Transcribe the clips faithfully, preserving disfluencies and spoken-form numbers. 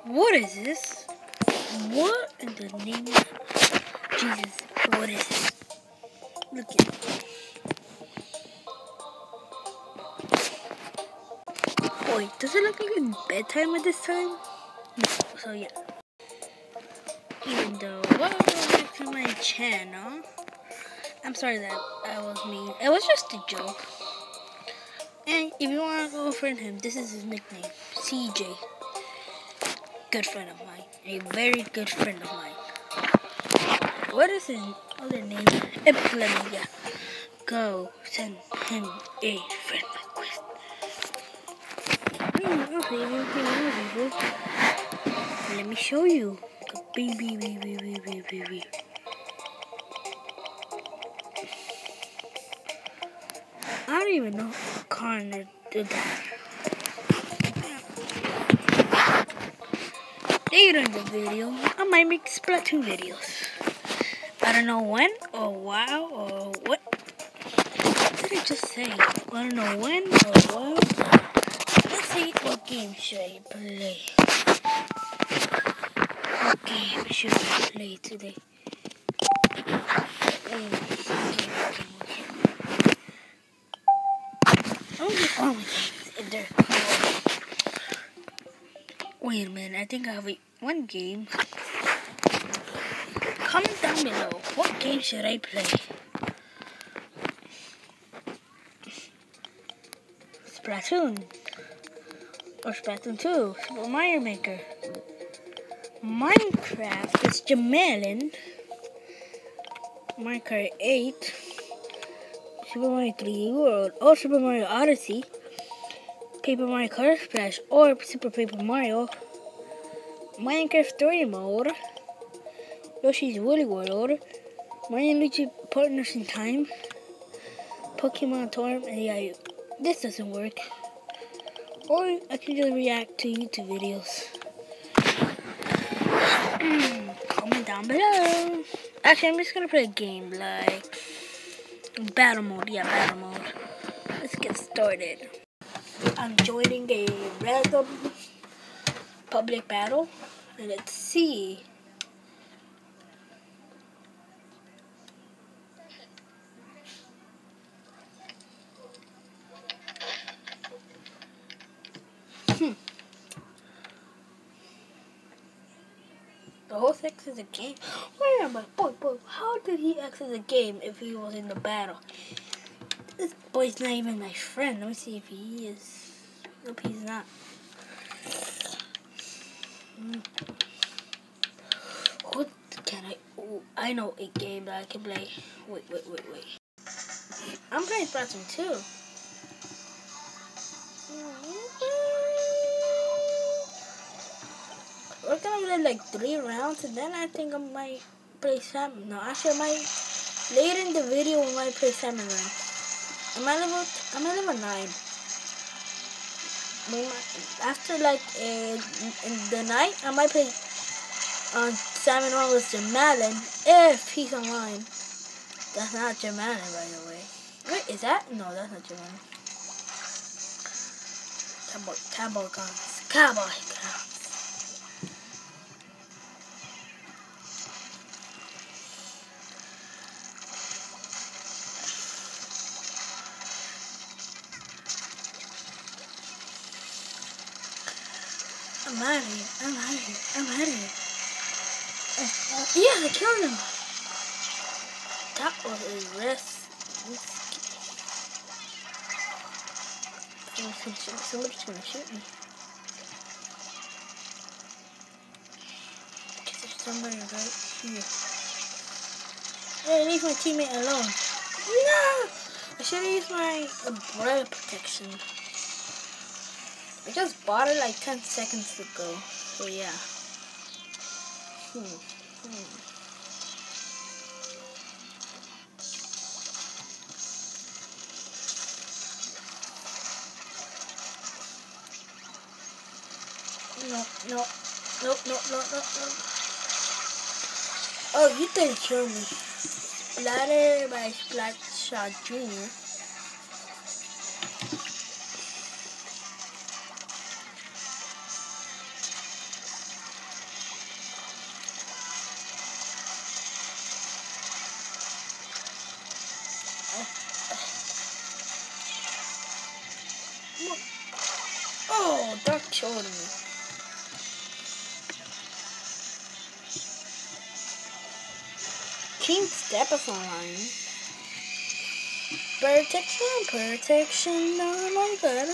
What is this? What in the name of Jesus? What is this? Look at it. Wait, does it look like it's bedtime at this time? No, so yeah. Even though, welcome back to my channel. I'm sorry that I was mean. It was just a joke. And if you want to go friend him, this is his nickname, C J. Good friend of mine. A very good friend of mine. What is his other name? Epidemia. Go send him a friend request. Mm, okay, okay, okay. Let me show you. Baby, baby, baby, baby. I don't even know if Connor did that. Later in the video, I might make Splatoon videos. I don't know when or wow or what. What did I just say? I don't know when or what. Let's see what game should I play. What game should I play today? I'll get all my games in there. Wait a minute, I think I have one game. Comment down below, what game should I play? Splatoon. Or Splatoon two. Super Mario Maker. Minecraft is Jamelin. Minecraft eight. Super Mario three D World. Or Super Mario Odyssey. Paper Mario Color Splash. Or Super Paper Mario. Minecraft Story Mode. Yoshi's Woolly World. Mario and Luigi Partners in Time. Pokemon Tournament. Yeah, this doesn't work. Or I can just react to YouTube videos. Comment down below. Actually, I'm just gonna play a game like battle mode. Yeah, battle mode. Let's get started. I'm joining a random public battle, and let's see. Hmm. The host exits a game. Where am I? Boy, boy, how did he exit the game if he was in the battle? This boy's not even my friend. Let me see if he is. Nope, he's not. Hmm. What can I? Oh, I know a game that I can play. Wait, wait, wait, wait. I'm playing Splatoon two. We're gonna play like three rounds, and then I think I might play Salmon. No, actually, I might later in the video we might play Salmon Run. Am I level? Am I level nine? We might, after like uh, in the night, I might play on uh, Salmon Run with Jamalin if he's online. That's not Jamalin, by the way. Wait, is that? No, that's not Jamalin. Cowboy, cowboy guns, cowboy guns. I'm out of here. I'm out of here. I'm out of here. Uh, uh, yeah, I killed him. That was a risk. Somebody's gonna shoot me. Because there's somebody right here. Hey, leave my teammate alone. No! I should have used my umbrella protection. I just bought it like ten seconds ago. So yeah. Hmm. Hmm. No, no, no, no, no, no, no. Oh, you didn't kill me. Splatter by Splatshot Junior Team Step is online. Protection, protection, no, no good.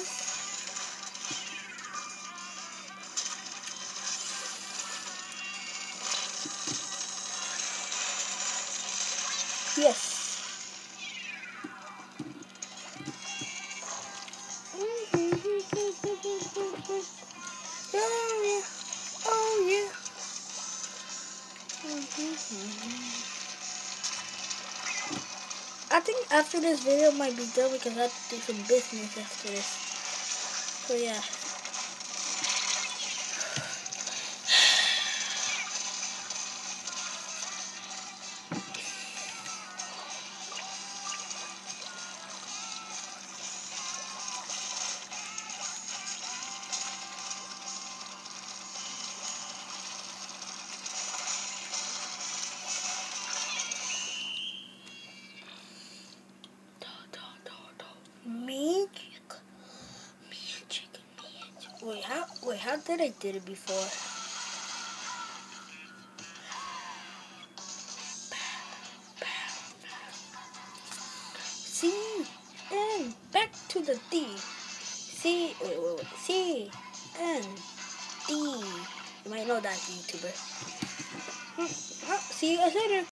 Yes. Oh yeah. Oh yeah. I think after this video might be done because I have to do some business after this. So yeah. Magic. Magic. Magic. Wait, how wait, how did I did it before? C and back to the D. C wait wait wait. C and D. You might know that YouTuber. Hmm, huh, see you guys later.